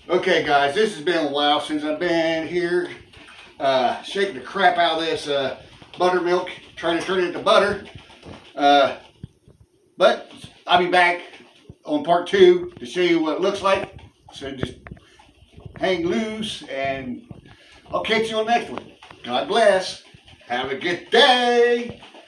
Okay guys, this has been a while since I've been here shaking the crap out of this buttermilk, trying to turn it into butter. But I'll be back on part 2 to show you what it looks like. So just hang loose and I'll catch you on the next one. God bless. Have a good day.